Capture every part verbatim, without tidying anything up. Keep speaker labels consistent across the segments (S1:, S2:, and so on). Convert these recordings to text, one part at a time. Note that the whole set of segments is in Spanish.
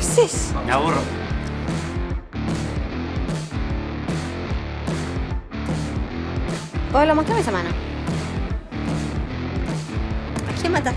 S1: haces?
S2: Me aburro.
S1: Pablo, mostrame esa mano. ¿A quién mata?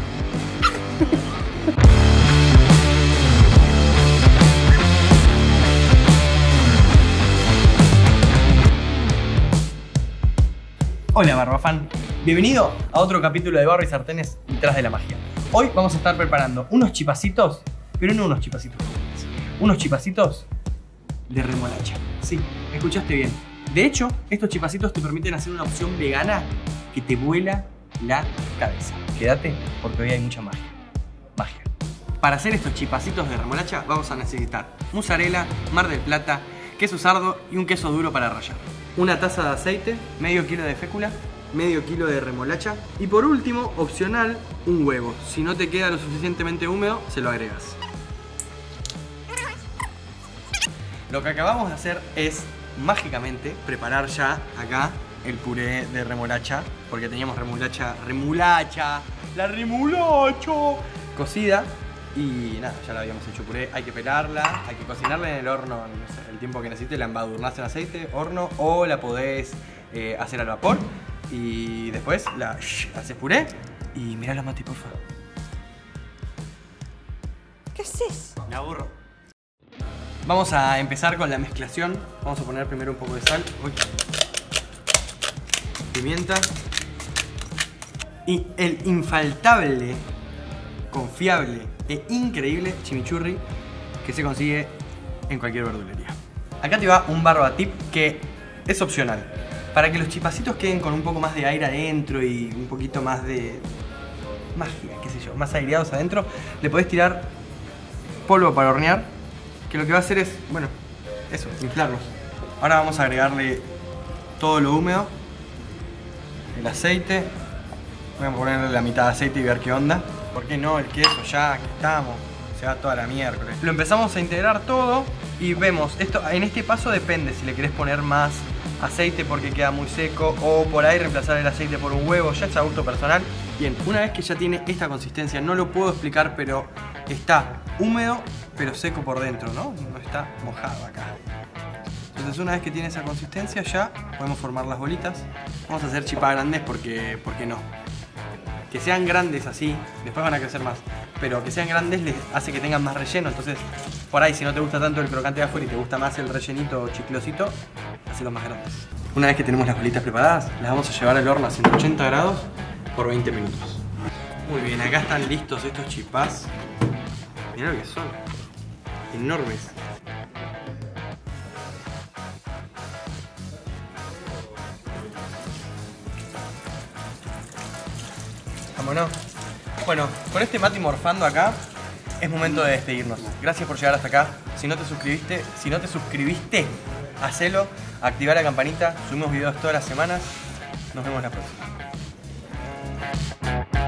S2: Hola Barbafan, bienvenido a otro capítulo de Barro y Sartenes detrás de la magia. Hoy vamos a estar preparando unos chipacitos, pero no unos chipacitos comunes, unos chipacitos de remolacha. Sí, escuchaste bien. De hecho, estos chipacitos te permiten hacer una opción vegana que te vuela la cabeza. Quédate porque hoy hay mucha magia. Magia. Para hacer estos chipacitos de remolacha vamos a necesitar mozzarella, Mar del Plata, queso sardo y un queso duro para rallar. Una taza de aceite, medio kilo de fécula, medio kilo de remolacha y por último, opcional, un huevo. Si no te queda lo suficientemente húmedo, se lo agregas. Lo que acabamos de hacer es mágicamente preparar ya acá el puré de remolacha, porque teníamos remolacha, remolacha, la remolacha cocida. Y nada, ya la habíamos hecho puré, hay que pelarla, hay que cocinarla en el horno, no sé, el tiempo que necesite, la embadurnás en aceite, horno, o la podés eh, hacer al vapor. Y después la shh, haces puré y mirá la Mati, por favor.
S1: ¿Qué haces?
S2: Me aburro. Vamos a empezar con la mezclación. Vamos a poner primero un poco de sal. Uy. Pimienta. Y el infaltable, confiable e increíble chimichurri que se consigue en cualquier verdulería. Acá te va un barba tip que es opcional. Para que los chipacitos queden con un poco más de aire adentro y un poquito más de magia, qué sé yo, más aireados adentro, le podés tirar polvo para hornear, que lo que va a hacer es, bueno, eso, inflarlos. Ahora vamos a agregarle todo lo húmedo, el aceite. Voy a ponerle la mitad de aceite y ver qué onda. ¿Por qué no? El queso ya, que estamos. Se va toda la miércoles. Lo empezamos a integrar todo y vemos, esto en este paso depende si le querés poner más aceite porque queda muy seco o por ahí reemplazar el aceite por un huevo, ya es a gusto personal. Bien, una vez que ya tiene esta consistencia, no lo puedo explicar, pero está húmedo pero seco por dentro, ¿no? No está mojado acá. Entonces una vez que tiene esa consistencia ya podemos formar las bolitas. Vamos a hacer chipá grandes porque, ¿por qué no? Que sean grandes así, después van a crecer más, pero que sean grandes les hace que tengan más relleno. Entonces, por ahí, si no te gusta tanto el crocante de afuera y te gusta más el rellenito chiclosito, hacelos más grandes. Una vez que tenemos las bolitas preparadas, las vamos a llevar al horno a ciento ochenta grados por veinte minutos. Muy bien, acá están listos estos chipás. Mirá lo que son, enormes. Vámonos. Bueno, con este Mati morfando acá, es momento de despedirnos. Gracias por llegar hasta acá. Si no te suscribiste, si no te suscribiste, hacelo, activa la campanita, subimos videos todas las semanas. Nos vemos la próxima.